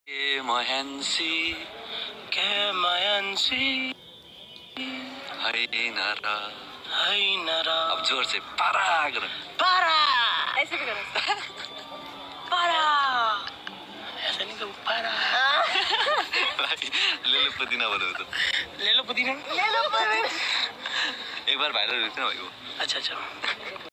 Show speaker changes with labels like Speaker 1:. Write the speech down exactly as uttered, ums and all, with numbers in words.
Speaker 1: के महंसी के महंसी है नारा है नारा। अब जोर से पारा करो, पारा
Speaker 2: ऐसे भी करो,
Speaker 1: पारा ऐसा नहीं करो, पारा ले लो पुदीना बोलो तो,
Speaker 2: ले लो पुदीना, ले लो पुदीना।
Speaker 1: एक बार वायरल हुई थी ना भाई वो।
Speaker 2: अच्छा अच्छा।